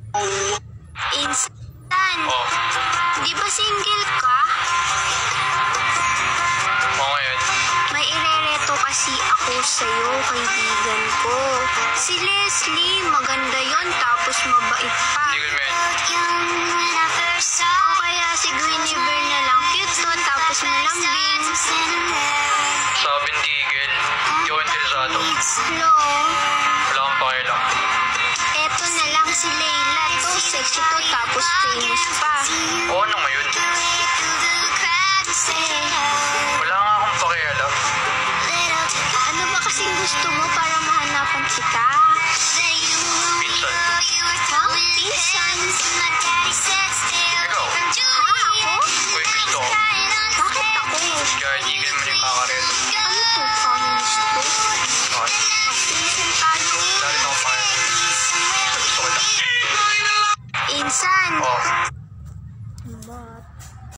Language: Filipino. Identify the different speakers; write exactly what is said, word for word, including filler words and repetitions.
Speaker 1: Insan,
Speaker 2: Oh,
Speaker 1: di ba single ka?
Speaker 2: o ngayon.
Speaker 1: May irereto kasi ako sa'yo, kaibigan ko. Si Leslie, maganda yon tapos mabait pa.
Speaker 2: Tigil mo yan.
Speaker 1: O kaya si Guinevere na lang, cute to, tapos malambing.
Speaker 2: Sabi ng tigil. Hindi ako interesado.
Speaker 1: Hello?
Speaker 2: Wala kang pakialam.
Speaker 1: Eto na lang si Layla to, sexy to, tapos famous pa.
Speaker 2: O ano ngayon? Wala nga akong pakialam.
Speaker 1: Ano ba kasing gusto mo para mahanapan kita?
Speaker 2: Minsan.
Speaker 1: Ha? Pinsan?
Speaker 2: Ikaw.
Speaker 1: Ha? Ako?
Speaker 2: Uy, gusto ko.
Speaker 1: Bakit ako?
Speaker 2: Kaya tigil mo yung kakareto.
Speaker 1: Ano to? Feminist to?
Speaker 2: Okay.
Speaker 1: Pinsan tayo.
Speaker 2: Dali na akong pakialam. Gusto ko lang.
Speaker 1: Insan!
Speaker 2: Oh,
Speaker 1: Ba't?